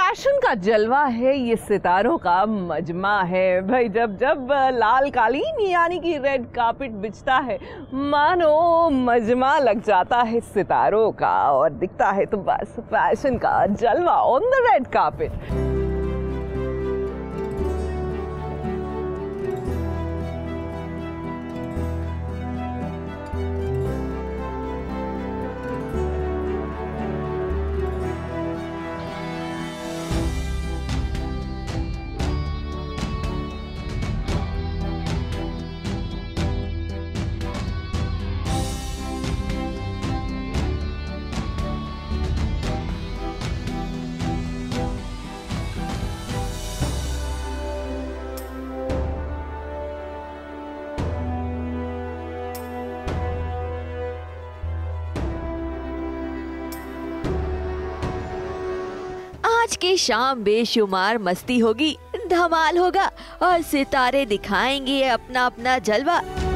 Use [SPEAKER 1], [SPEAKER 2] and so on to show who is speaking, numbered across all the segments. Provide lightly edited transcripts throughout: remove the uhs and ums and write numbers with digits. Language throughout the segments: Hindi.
[SPEAKER 1] फैशन का जलवा है, ये सितारों का मजमा है भाई। जब जब लाल कालीन यानी कि रेड कार्पेट बिछता है, मानो मजमा लग जाता है सितारों का, और दिखता है तो बस फैशन का जलवा ऑन द रेड कार्पेट।
[SPEAKER 2] आज की शाम बेशुमार मस्ती होगी, धमाल होगा और सितारे दिखाएंगे अपना अपना जलवा।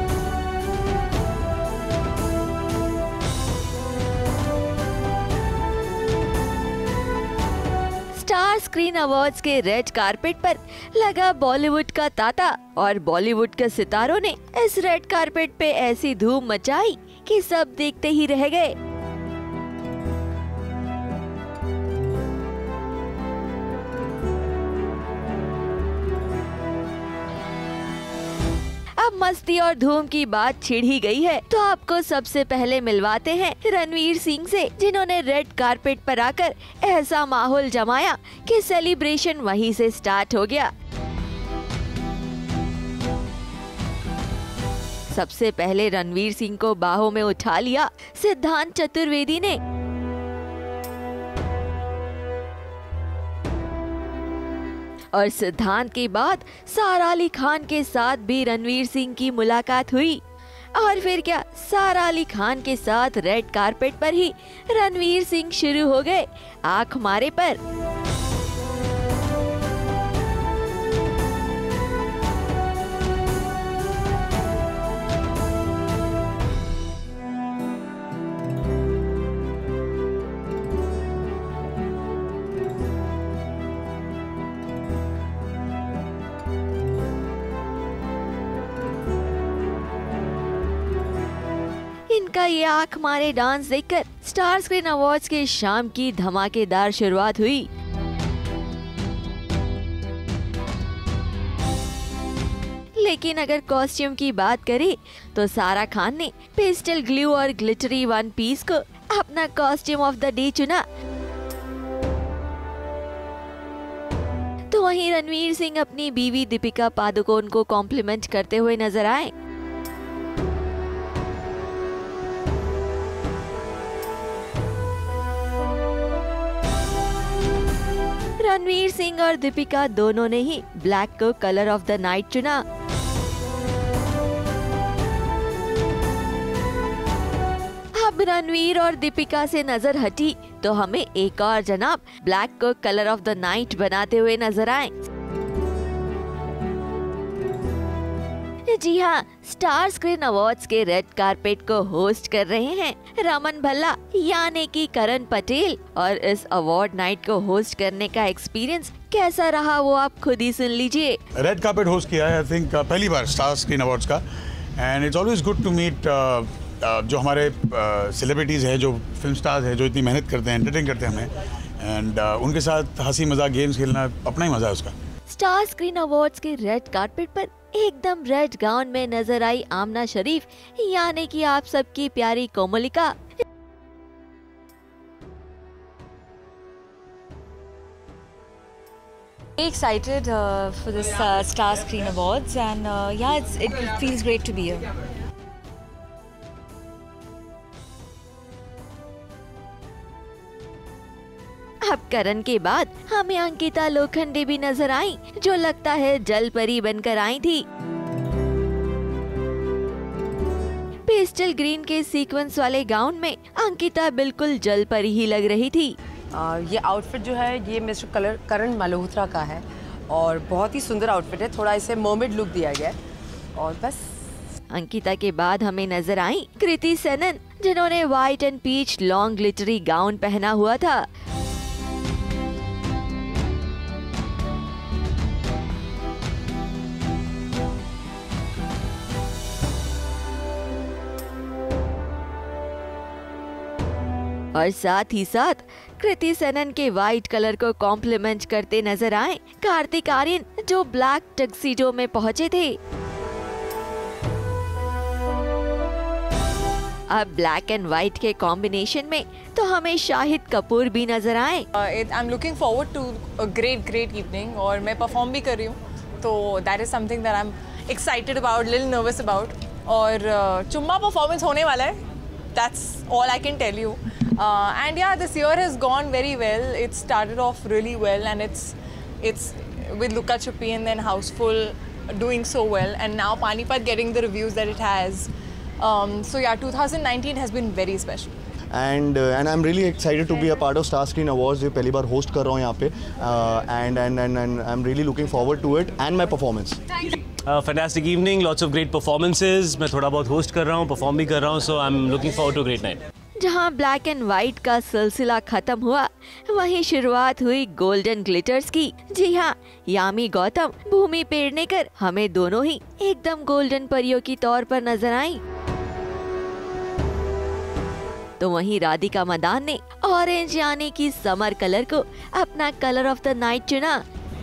[SPEAKER 2] स्टार स्क्रीन अवार्ड्स के रेड कारपेट पर लगा बॉलीवुड का तांता, और बॉलीवुड के सितारों ने इस रेड कारपेट पे ऐसी धूम मचाई कि सब देखते ही रह गए। अब मस्ती और धूम की बात छिड़ ही गई है, तो आपको सबसे पहले मिलवाते हैं रणवीर सिंह से, जिन्होंने रेड कारपेट पर आकर ऐसा माहौल जमाया कि सेलिब्रेशन वहीं से स्टार्ट हो गया। सबसे पहले रणवीर सिंह को बाहों में उठा लिया सिद्धांत चतुर्वेदी ने। और सिद्धांत के बाद सारा अली खान के साथ भी रणवीर सिंह की मुलाकात हुई। और फिर क्या, सारा अली खान के साथ रेड कारपेट पर ही रणवीर सिंह शुरू हो गए आंख मारे पर। इनका ये आंख मारे डांस देखकर स्टार स्क्रीन अवार्ड्स के शाम की धमाकेदार शुरुआत हुई। लेकिन अगर कॉस्ट्यूम की बात करें तो सारा खान ने पेस्टल ग्लू और ग्लिटरी वन पीस को अपना कॉस्ट्यूम ऑफ द डे चुना। तो वहीं रणवीर सिंह अपनी बीवी दीपिका पादुकोण को कॉम्प्लीमेंट करते हुए नजर आए। रणवीर सिंह और दीपिका दोनों ने ही ब्लैक को कलर ऑफ द नाइट चुना। अब रणवीर और दीपिका से नजर हटी तो हमें एक और जनाब ब्लैक को कलर ऑफ द नाइट बनाते हुए नजर आए। जी हाँ, स्टार स्क्रीन अवार्ड्स के रेड कारपेट को होस्ट कर रहे हैं रमन भल्ला यानी कि करण पटेल। और इस अवार्ड नाइट को होस्ट करने का एक्सपीरियंस कैसा रहा वो आप खुद ही सुन लीजिए।
[SPEAKER 3] रेड कारपेट होस्ट किया है आई थिंक पहली बार स्टार स्क्रीन अवार्ड्स का, and it's always good to meet जो हमारे सेलिब्रिटीज़ हैं, जो फिल्म स्टार्स हैं, जो इतनी मेहनत करते हैं, एंटरटेन करते हैं हमें, एंड उनके साथ हंसी मजाक गेम्स खेलना अपना ही मजा है उसका।
[SPEAKER 2] स्टार स्क्रीन अवार्ड्स के रेड कारपेट पर एकदम रेड गाउन में नजर आई आमना शरीफ यानी कि आप सबकी प्यारी Komalika.
[SPEAKER 4] Excited for this Star Screen Awards, and yeah, it feels great to be here.
[SPEAKER 2] अब करण के बाद हमें अंकिता लोखंडे भी नजर आई, जो लगता है जल परी बनकर आई थी। पेस्टल ग्रीन के सीक्वेंस वाले गाउन में अंकिता बिल्कुल जल परी ही लग रही थी।
[SPEAKER 5] ये आउटफिट जो है ये मिस्टर करण मल्होत्रा का है और बहुत ही सुंदर आउटफिट है, थोड़ा इसे मर्मेड लुक दिया गया है। और बस
[SPEAKER 2] अंकिता के बाद हमें नजर आई कृति सेनन, जिन्होंने white and peach long glittery gown पहना हुआ था। और साथ ही साथ कृति सेनन के वाइट कलर को कॉम्प्लीमेंट करते नजर आए कार्तिक आर्यन, जो ब्लैक टक्सीडो में पहुंचे थे। अब ब्लैक एंड व्हाइट के कॉम्बिनेशन में तो हमें शाहिद कपूर भी नजर आए।
[SPEAKER 6] I am looking forward to a great evening, और मैं परफॉर्म भी कर रही हूँ, तो that is something that I am excited about, little nervous about. और चुम्मा परफॉर्मेंस होने वाला है, that's all I can tell you. And yeah, this year has gone very well, it started off really well, and it's with Luka Chupi and then Houseful doing so well, and now Panipat getting the reviews that it has. So yeah, 2019 has been very special.
[SPEAKER 7] And I'm really excited to be a part of Star Screen Awards. ये पहली बार host कर रहा हूँ यहाँ पे, and I'm really looking forward to it and my performance.
[SPEAKER 8] Fantastic evening, lots of great performances. मैं थोड़ा बहुत host कर रहा हूँ, perform भी कर रहा हूँ, so I'm looking forward to a great night.
[SPEAKER 2] जहां ब्लैक एंड व्हाइट का सिलसिला खत्म हुआ, वहीं शुरुआत हुई गोल्डन ग्लिटर्स की। जी हां, यामी गौतम, भूमि पेडनेकर हमें दोनों ही एकदम गोल्डन परियों की तौर पर नजर आई। तो वहीं राधिका मदान ने ऑरेंज यानी कि समर कलर को अपना कलर ऑफ द नाइट चुना।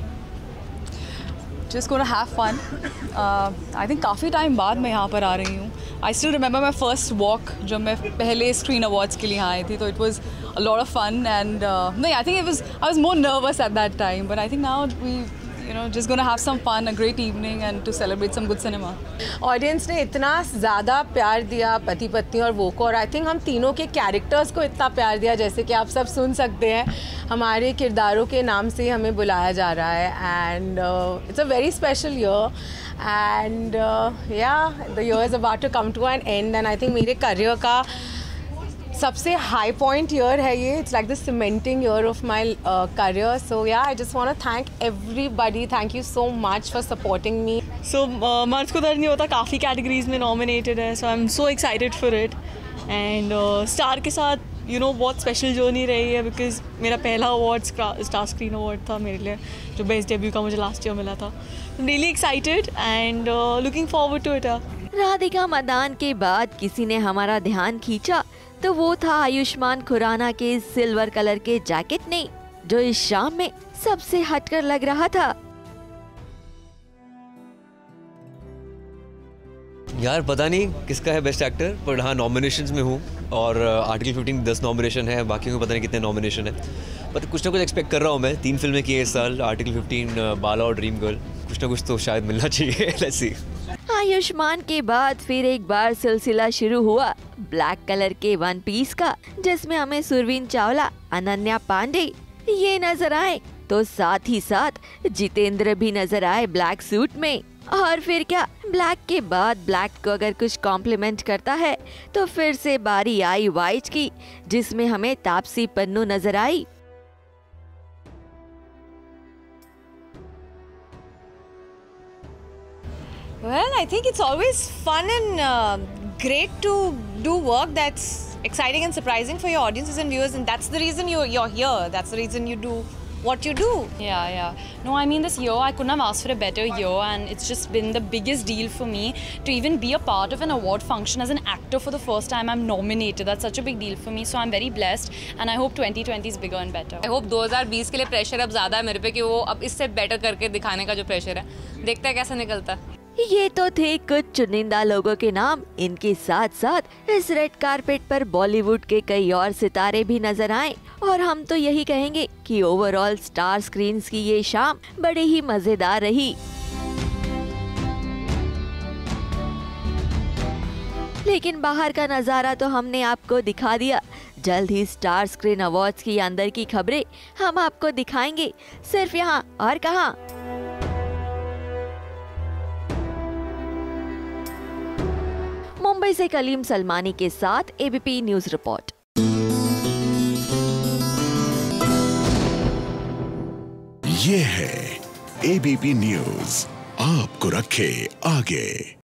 [SPEAKER 9] Just gonna have fun. I think काफ़ी टाइम बाद मैं यहाँ पर आ रही हूँ। I still remember my first walk जब मैं पहले स्क्रीन अवार्ड्स के लिए यहाँ आई थी, तो it was a lot of fun, and no, I think I was more nervous at that time, but I think now we just gonna have some fun, a great evening, and to celebrate some good cinema.
[SPEAKER 5] Audience ने इतना ज़्यादा प्यार दिया पति पत्नी और वो को, और आई थिंक हम तीनों के कैरेक्टर्स को इतना प्यार दिया, जैसे कि आप सब सुन सकते हैं, हमारे किरदारों के नाम से हमें बुलाया जा रहा है। And it's a very special year, and yeah the year is about to come to an end, and I think मेरे करियर का सबसे हाई पॉइंट ईयर है ये। It's like the cementing year of my career. So yeah, I just want to thank everybody, thank you so much for supporting me.
[SPEAKER 9] So Mard Ko Dard Nahi Hota काफ़ी कैटेगरीज में नॉमिनेटेड है, so I am so excited for it. And star के साथ बहुत स्पेशल जर्नी रही है, बिकॉज मेरा पहला अवार्ड स्टार स्क्रीन अवार्ड था मेरे लिए, जो बेस्ट डेब्यू का मुझे लास्ट ईयर मिला था। Really excited and looking forward to it.
[SPEAKER 2] Radhika Madan के बाद किसी ने हमारा ध्यान खींचा, तो वो था आयुष्मान खुराना के सिल्वर कलर के जैकेट ने, जो इस शाम में सबसे हटकर लग रहा था।
[SPEAKER 10] यार पता नहीं किसका है बेस्ट एक्टर, पर हाँ नॉमिनेशंस में हूँ, और आर्टिकल 15 10 नॉमिनेशन है, बाकी को पता नहीं कितने नॉमिनेशन है, पर कुछ ना कुछ एक्सपेक्ट कर रहा हूँ मैं। 3 फिल्में की है इस साल, आर्टिकल 15, बाला और ड्रीम गर्ल, कुछ ना कुछ तो शायद मिलना चाहिए। Let's see.
[SPEAKER 2] आयुष्मान के बाद फिर एक बार सिलसिला शुरू हुआ ब्लैक कलर के वन पीस का, जिसमें हमें सुरवीन चावला, अनन्या पांडे ये नजर आए, तो साथ ही साथ जितेंद्र भी नजर आए ब्लैक सूट में। और फिर क्या, ब्लैक के बाद ब्लैक को अगर कुछ कॉम्प्लीमेंट करता है, तो फिर से बारी आई व्हाइट की, जिसमें हमें तापसी पन्नू नजर आई।
[SPEAKER 4] Well, I think it's always fun and great to do work that's exciting and surprising for your audiences and viewers, and that's the reason you're here. That's the reason you do what you do.
[SPEAKER 9] Yeah. No, I mean, this year I couldn't have asked for a better year, and it's just been the biggest deal for me to even be a part of an award function as an actor for the first time. I'm nominated. That's such a big deal for me, so I'm very blessed, and I hope 2020 is bigger and better.
[SPEAKER 6] I hope 2020 के लिए प्रेशर अब ज़्यादा है मेरे पे, कि वो अब इससे बेटर करके दिखाने का जो प्रेशर है, देखते हैं कैसा निकलता है।
[SPEAKER 2] ये तो थे कुछ चुनिंदा लोगों के नाम। इनके साथ साथ इस रेड कारपेट पर बॉलीवुड के कई और सितारे भी नजर आए, और हम तो यही कहेंगे कि ओवरऑल स्टार स्क्रीन्स की ये शाम बड़ी ही मजेदार रही। लेकिन बाहर का नजारा तो हमने आपको दिखा दिया। जल्द ही स्टार स्क्रीन अवार्ड्स की अंदर की खबरें हम आपको दिखाएंगे, सिर्फ यहाँ और कहाँ। मुंबई से कलीम सलमानी के साथ एबीपी न्यूज रिपोर्ट।
[SPEAKER 11] ये है एबीपी न्यूज, आपको रखे आगे।